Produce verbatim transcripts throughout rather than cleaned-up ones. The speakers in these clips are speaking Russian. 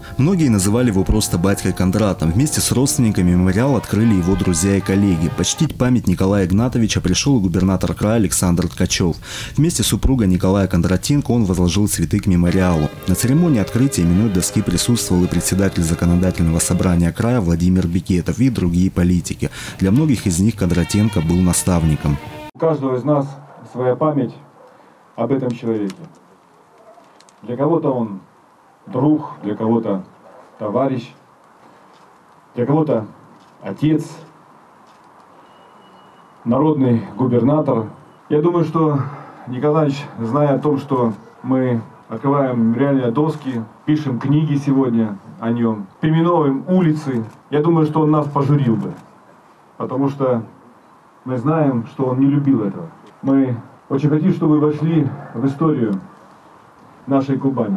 Многие называли его просто батькой Кондратом. Вместе с родственниками мемориал открыли его друзья и коллеги. Почтить память Николая Игнатовича пришел и губернатор края Александр Ткачев. Вместе с супругой Николая Кондратенко он возложил цветы к мемориалу. На церемонии открытия именной доски присутствовал и председатель законодательного собрания края Владимир Бекетов и другие политики. Для многих из них Кондратенко был наставником. У каждого из нас своя память об этом человеке. Для кого-то он друг, для кого-то товарищ, для кого-то отец, народный губернатор. Я думаю, что Николаевич, зная о том, что мы открываем мемориальные доски, пишем книги сегодня о нем, переименовываем улицы, я думаю, что он нас пожурил бы, потому что мы знаем, что он не любил этого. Мы очень хотим, чтобы вы вошли в историю нашей Кубани,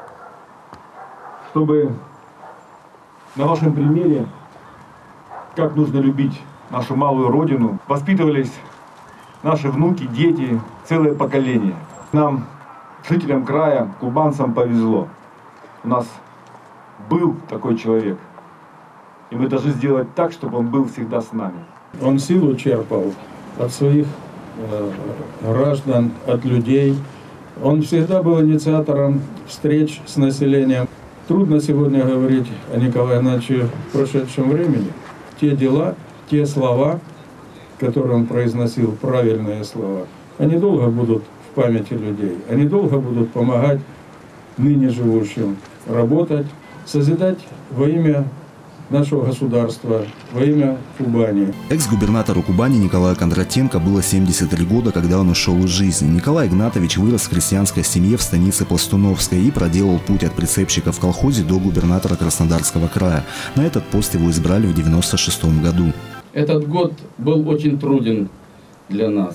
чтобы на вашем примере, как нужно любить нашу малую родину, воспитывались наши внуки, дети, целое поколение. Нам, жителям края, кубанцам, повезло. У нас был такой человек, и мы должны сделать так, чтобы он был всегда с нами. Он силу черпал от своих э, граждан, от людей. Он всегда был инициатором встреч с населением. Трудно сегодня говорить о Николае Игнатьевиче в прошедшем времени. Те дела, те слова, которые он произносил, правильные слова, они долго будут в памяти людей. Они долго будут помогать ныне живущим работать, созидать во имя нашего государства, во имя Кубани. Экс-губернатору Кубани Николаю Кондратенко было семьдесят три года, когда он ушел из жизни. Николай Игнатович вырос в крестьянской семье в станице Пластуновской и проделал путь от прицепщика в колхозе до губернатора Краснодарского края. На этот пост его избрали в девяносто шестом году. Этот год был очень труден для нас.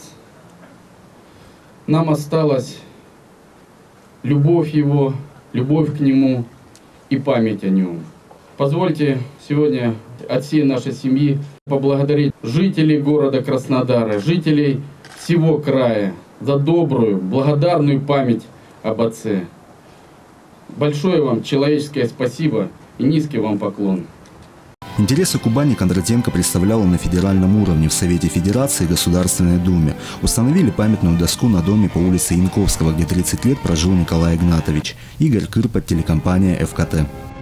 Нам осталась любовь его, любовь к нему и память о нем. Позвольте сегодня от всей нашей семьи поблагодарить жителей города Краснодара, жителей всего края за добрую, благодарную память об отце. Большое вам человеческое спасибо и низкий вам поклон. Интересы Кубани Кондратенко представлял на федеральном уровне в Совете Федерации и Государственной Думе. Установили памятную доску на доме по улице Янковского, где тридцать лет прожил Николай Игнатович. Игорь Кырпот, телекомпания эф ка тэ.